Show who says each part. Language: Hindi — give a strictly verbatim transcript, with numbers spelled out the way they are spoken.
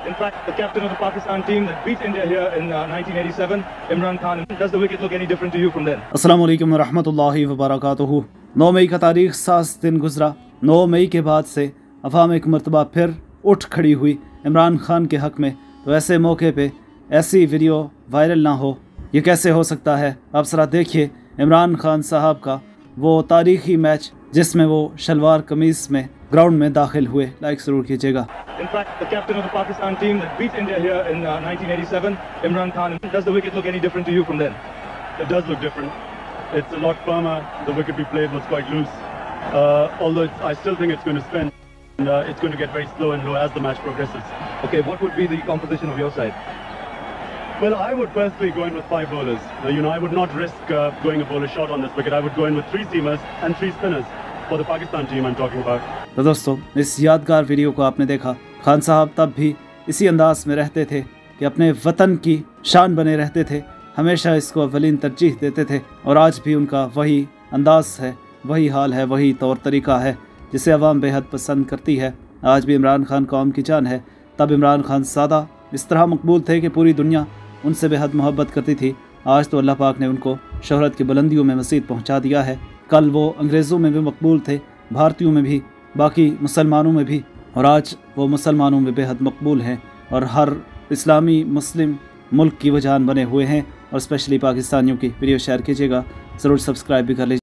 Speaker 1: In fact, the captain of the Pakistan team that beat India here in uh, nineteen eighty-seven, Imran Khan. Does the wicket look any different to you from then?
Speaker 2: अस्सलाम वालेकुम रहमतुल्लाहि व बरकातुहू। नौ मई का तारीख सात दिन गुजरा। नौ मई के बाद से अवाम एक मरतबा फिर उठ खड़ी हुई इमरान खान के हक़ में। तो ऐसे मौके पे ऐसी वीडियो वायरल ना हो, ये कैसे हो सकता है? आप ज़रा देखिए इमरान खान साहब का वो तारीख़ी मैच जिसमें वो शलवार कमीज़ में ग्राउंड में दाखिल हुए। लाइक ज़रूर कीजिएगा।
Speaker 1: In fact, the captain of the Pakistan team that beat India here in uh, nineteen eighty-seven, Imran Khan. Does the wicket look any different to you from then?
Speaker 3: It does look different. It's a lot firmer. The wicket we played was quite loose. Uh, although it's, I still think it's going to spin. And, uh, it's going to get very slow and low as the match progresses.
Speaker 1: Okay, what would be the composition of your side?
Speaker 3: Well, I would personally go in with five bowlers. Uh, you know, I would not risk uh, going a bowler short on this wicket. I would go in with three seamers and three spinners for the Pakistan team I'm talking about.
Speaker 2: तो दोस्तों, इस यादगार वीडियो को आपने देखा। खान साहब तब भी इसी अंदाज में रहते थे कि अपने वतन की शान बने रहते थे, हमेशा इसको अव्वलीन तरजीह देते थे और आज भी उनका वही अंदाज है, वही हाल है, वही तौर तरीका है जिसे अवाम बेहद पसंद करती है। आज भी इमरान खान कौम की जान है। तब इमरान खान सादा इस तरह मकबूल थे कि पूरी दुनिया उनसे बेहद मोहब्बत करती थी। आज तो अल्लाह पाक ने उनको शोहरत की बुलंदियों में मज़ीद पहुँचा दिया है। कल वो अंग्रेज़ों में भी मकबूल थे, भारतीयों में भी, बाकी मुसलमानों में भी, और आज वो मुसलमानों में बेहद मकबूल हैं और हर इस्लामी मुस्लिम मुल्क की वो जान बने हुए हैं। और स्पेशली पाकिस्तानियों की वीडियो शेयर कीजिएगा, ज़रूर सब्सक्राइब भी कर लीजिए।